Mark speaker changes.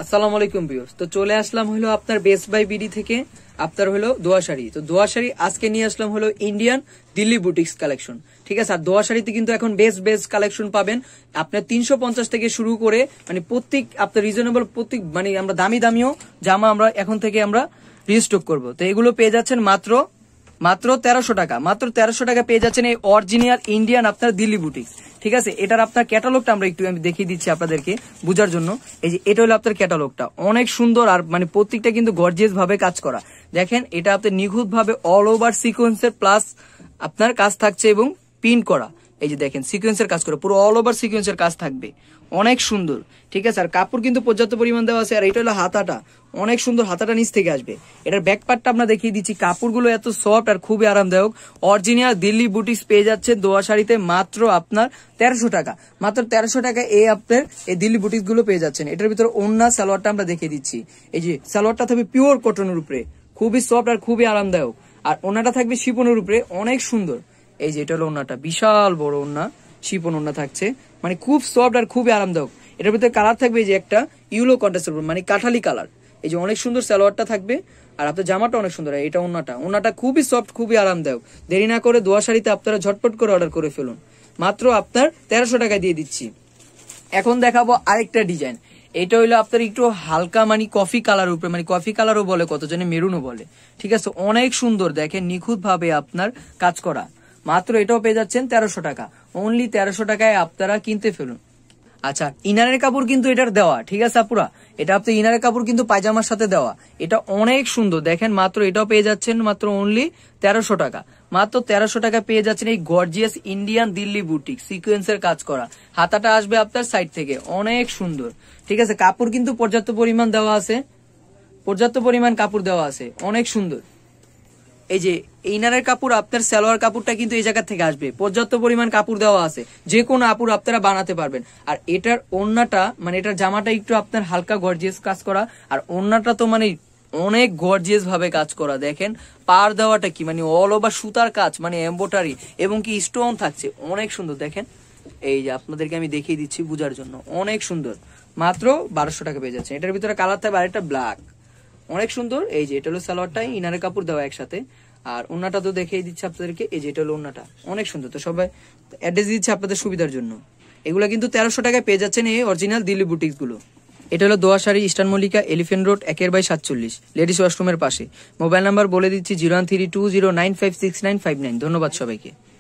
Speaker 1: আসসালামু আলাইকুম ভিউয়ার্স। তো চলে আসলাম হলো আপনার বেস্ট বাই বিডি থেকে আপনার হলো দোয়া শাড়ি। তো দোয়া শাড়ি আজকে নিয়ে আসলাম হলো ইন্ডিয়ান দিল্লি বুটিক্স কালেকশন। ঠিক আছে, আর দোয়া শাড়িতে কিন্তু এখন বেস্ট কালেকশন পাবেন আপনার 350 থেকে শুরু করে মানে প্রত্যেক আপনার রিজনেবল প্রত্যেক মানে আমরা দামিও জামা আমরা এখন থেকে আমরা রিস্টক করব। তো এগুলো পেয়ে যাচ্ছেন মাত্র 1300 টাকা। মাত্র 1300 টাকা পেয়ে যাচ্ছেন এই অরিজিনাল ইন্ডিয়ান আপনার দিল্লি বুটিক্স। ঠিক আছে, এটার আপনার ক্যাটালগটা আমরা একটু আমি দেখিয়ে দিচ্ছি আপনাদেরকে বোঝার জন্য। এই যে এটা হলো আপনার ক্যাটালগটা, অনেক সুন্দর আর মানে প্রত্যেকটা কিন্তু গর্জিয়াস ভাবে কাজ করা। দেখেন এটা আপনার নিখুঁত ভাবে অল ওভার সিকোয়েন্সের প্লাস আপনার কাজ থাকছে এবং পিন করা। এই যে দেখেন সিকোয়েন্সের কাজ করা, পুরো অল ওভার সিকোয়েন্সের কাজ থাকবে, অনেক সুন্দর। ঠিক আছে, আর কাপড় কিন্তু পর্যাপ্ত পরিমাণ দেওয়া আছে। আর এটা হলো হাতাটা, অনেক সুন্দর, হাতাটা নিচ থেকে আসবে। এটার ব্যাক পার্টটা আমরা দেখিয়ে দিচ্ছি, কাপড়গুলো এত সফট আর খুবই আরামদায়ক। অরিজিনাল দিল্লি বুটিক্স পেয়ে যাচ্ছে দোয়া শাড়িতে মাত্র আপনার 1300 টাকা। মাত্র 1300 টাকা এই আপনার এই দিল্লি বুটিক্স গুলো পেয়ে যাচ্ছেন। এটার ভিতরে ওন্না সালোয়ারটা আমরা দেখিয়ে দিচ্ছি। এই যে সালোয়ারটা থাকবে পিওর কটনের উপরে, খুবই সফট আর খুবই আরামদায়ক। আর ওন্নাটা থাকবে শিপনের উপরে, অনেক সুন্দর। এই যে এটা হলো ওন্নাটা, বিশাল বড় ওন্না, শিপন ওন্না থাকছে, মানে খুব সফট আর খুবই আরামদায়ক। এটার ভিতরে কালার থাকবে এই যে একটা ইউলো কন্ট্রাস্টের উপর, মানে কাঠালি কালার। এই যে অনেক সুন্দর সালোয়ারটা থাকবে আর আপনার জামাটা অনেক সুন্দর। এটা ওন্নাটা খুবই সফট, খুবই আরামদায়ক। দেরি না করে দোয়া শাড়িতে আপনারা ঝটপট করে অর্ডার করে ফেলুন। মাত্র আপনার 1300 টাকায় দিয়ে দিচ্ছি। এখন দেখাবো আরেকটা ডিজাইন। এটা হইলো আপনার একটু হালকা মানে কফি কালার উপরে, মানে কফি কালারও বলে, কতজনে মেরুনও বলে। ঠিক আছে, অনেক সুন্দর, দেখেন নিখুঁত ভাবে আপনার কাজ করা। মাত্র এটাও পেয়ে যাচ্ছেন 1300 টাকা। অনলি 1300 টাকায় আপনারা কিনতে ফেলুন। আচ্ছা, ইনারের কাপড় কিন্তু এটার দেওয়া, ঠিক আছে আপুরা, এটা আপনার ইনারের কাপড় কিন্তু পায়জামার সাথে দেওয়া। এটা অনেক সুন্দর, দেখেন মাত্র এটাও পেয়ে যাচ্ছেন মাত্র অনলি 1300 টাকা। মাত্র 1300 টাকা পেয়ে যাচ্ছেন এই গর্জিয়াস ইন্ডিয়ান দিল্লি বুটিক সিকোয়েন্সের কাজ করা। হাতাটা আসবে আপনার সাইড থেকে, অনেক সুন্দর। ঠিক আছে, কাপড় কিন্তু পর্যাপ্ত পরিমাণ দেওয়া আছে, পর্যাপ্ত পরিমাণ কাপড় দেওয়া আছে, অনেক সুন্দর। এই যে ইনারের কাপড় আপনার সালোয়ার কাপড়টা কিন্তু এই জায়গা থেকে আসবে, পর্যাপ্ত পরিমাণ কাপড় দেওয়া আছে, যে কোনো কাপড় আপনারা বানাতে পারবেন। আর এটার ওড়নাটা মানে এটার জামাটা একটু আপনার হালকা গর্জিয়াস কাজ করা, আর ওড়নাটা তো মানে অনেক গর্জিয়াস ভাবে কাজ করা। দেখেন পার দেওয়াটা কি মানে অল ওভার সুতার কাজ, মানে এমব্রয়ডারি এবং কি স্টোন থাকছে, অনেক সুন্দর। দেখেন এই যে আপনাদেরকে আমি দেখিয়ে দিচ্ছি বুঝার জন্য, অনেক সুন্দর। মাত্র 1200 টাকা পেয়ে যাচ্ছে। এটার ভিতরে কালার থাকবে আরেকটা ব্ল্যাক, অনেক সুন্দর। এই যে এটা হলো সালোয়ারটাই ইনারের কাপড় দেওয়া একসাথে, আর ওন্নাটা তো দেখিয়ে দিচ্ছে আপনাদেরকে। এই যে এটা হলো ওন্নাটা, অনেক সুন্দর। তো সবাই অ্যাড্রেস দিচ্ছে আপনাদের সুবিধার জন্য। এগুলো কিন্তু 1300 টাকায় পেয়ে যাচ্ছেন এই অরিজিনাল দিল্লি বুটিক্স গুলো। এটা হলো Doa sari, eastern Mallika, elephant road 1/47, ladies ওয়াশরুমের পাশে। মোবাইল নাম্বার বলে দিচ্ছি 013209565959। ধন্যবাদ সবাইকে।